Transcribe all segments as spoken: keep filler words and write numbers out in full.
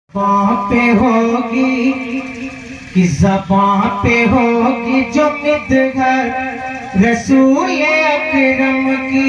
ज़बां पे होगी कि ज़बां पे होगी जो मिदहत रसूल अकरम की,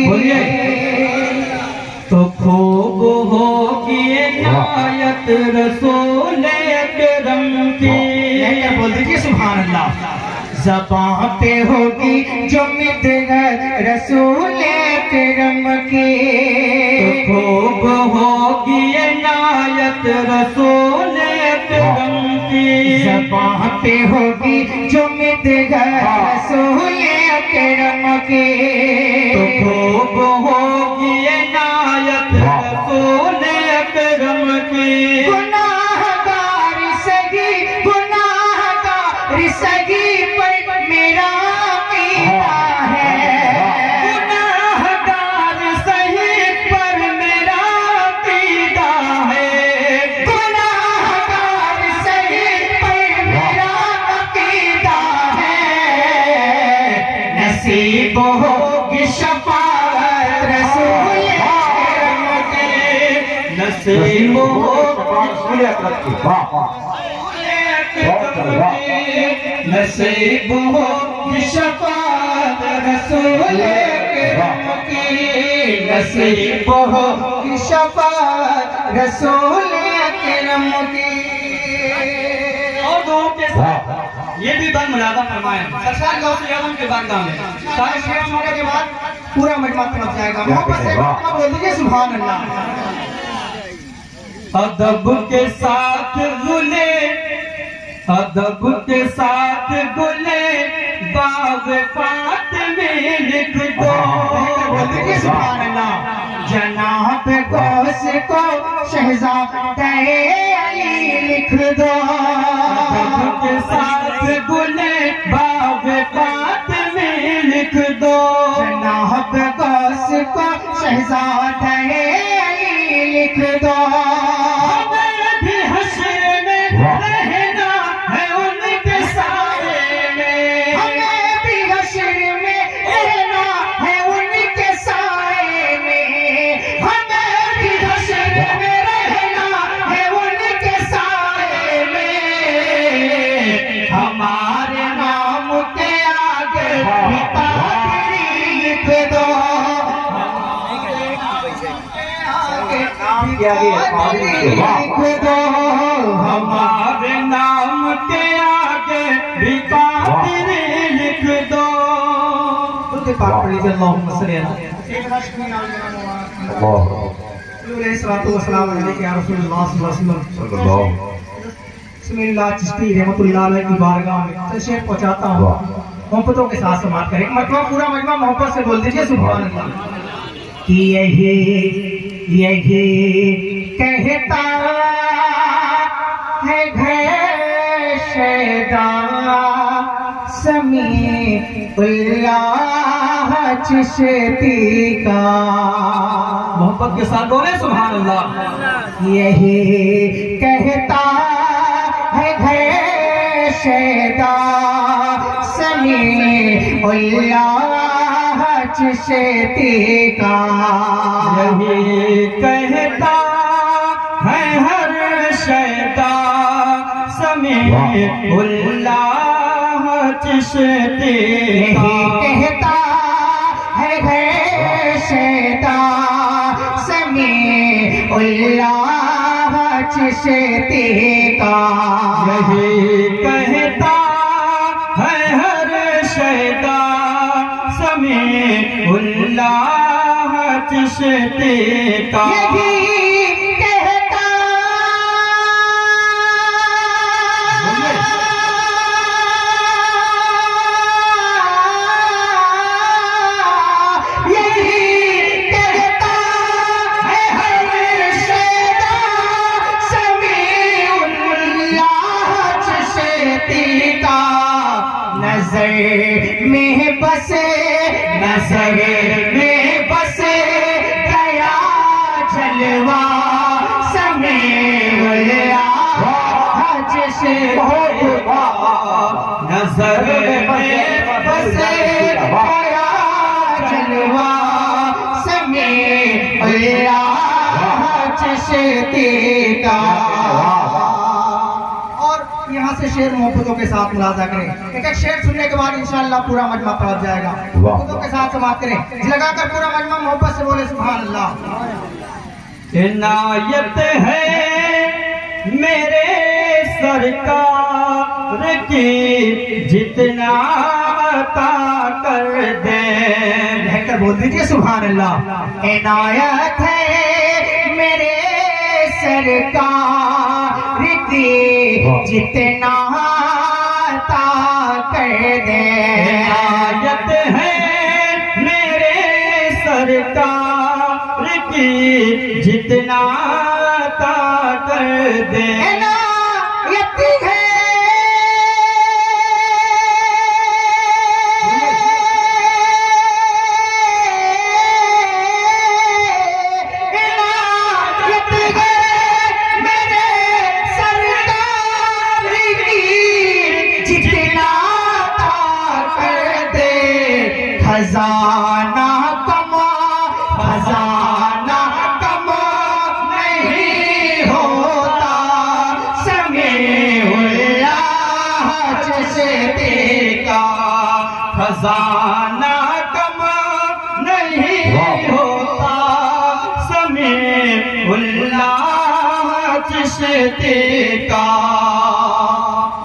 तो खूब होगी इनायत रसूल अकरम की। बोल दीजिए सुभान अल्लाह। ज़बां पे होगी जो मिदहत रसूल अकरम की, तो खूब होगी इनायत रसूल अकरम की। ज़बां पे होगी जो मिदहत रसूल अकरम की, तो खूब होगी इनायत रसूल अकरम की। गुनाहगार सगी गुनाहगार सगी पर मेरा कीता है, गुनाहगार सही पर मेरा कीता है, गुनाहगार सही पर मेरा कीता है। नसीब होगी शफाअत रसूल अकरम की, नसीब होगी नसीब होगी शफाअत रसूल अकरम की, नसीब होगी शफाअत रसूल अकरम की। और दोनों के साथ ये भी बंद मुलादा फरमाए सरकार गौसे आजम के बारगाह में सारे शेर होने के बाद पूरा मजमा तरफ जाएगा। मोहब्बत से बोल दीजिए सुभान अल्लाह। अदब के साथ गुले अदब के साथ गुले बाग फातिमे लिख दो, सुभान अल्लाह। जनाब गौस को शहज़ादे अली लिख दो, अदब के साथ गुले बाग फातिमे लिख दो। जनाब गौस को शहज़ादे अली लिख दो। हमारे नाम के आगे लिख दो, लिख दो। हमारे नाम के आगे भी कातिरी लिख दो। पाक पढ़ लीजिए अल्लाहुम्मा सल्ली अला चिश्ती रहमतुल्लाह अलैह की बारगाह में तशरीफ पहुंचाता हूँ। मोहब्बतों के साथ समाप्त करें। मजमा पूरा मजमा मोहब्बत से बोल दीजिए सुभान अल्लाह। कि यही यही कहता है घैशदा समीउल्लाह चिश्ती का। मोहब्बत के साथ बोले सुभान अल्लाह। यही कहता है घैशदा समीउल्लाह चिश्ती का। यही कहता है हर शैदा समीउल्लाह चिश्ती का। कहता है घैशदा समीउल्लाह चिश्ती का। यही कहता है हर शैदा समीउल्लाह चिश्ती का। यही कहता यही कहता है हर शैदा समीउल्लाह चिश्ती का। नजर में बसे नजर में बसे गया जलवा समीउल्लाह चिश्ती का। नजर में बसे गया जलवा समीउल्लाह चिश्ती का। से शेर मोहब्बतों के साथ मुलाजा करें। एक एक शेर सुनने के बाद इंशाअल्लाह पूरा मजमा पहुंच जाएगा। मोहब्बतों के साथ समाप्त करें, लगाकर पूरा मजमा मोहब्बत से बोले सुभान अल्लाह। इनायत है मेरे सरकार की जितना अता कर दे। रहकर बोल दीजिए सुभान अल्लाह। इनायत है मेरे सरकार की जितना अता कर दे। इनायत है मेरे सरकार की जितना अता कर दे। खजाना कमा खजाना कमा नहीं होता समीउल्लाह चिश्ती का। खजाना कमा नहीं होता समीउल्लाह चिश्ती का।